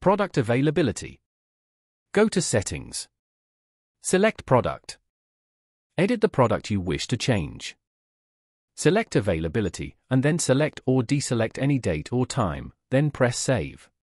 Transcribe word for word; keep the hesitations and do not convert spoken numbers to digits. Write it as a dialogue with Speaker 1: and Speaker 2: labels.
Speaker 1: Product availability. Go to Settings. Select Product. Edit the product you wish to change. Select Availability, and then select or deselect any date or time, then press Save.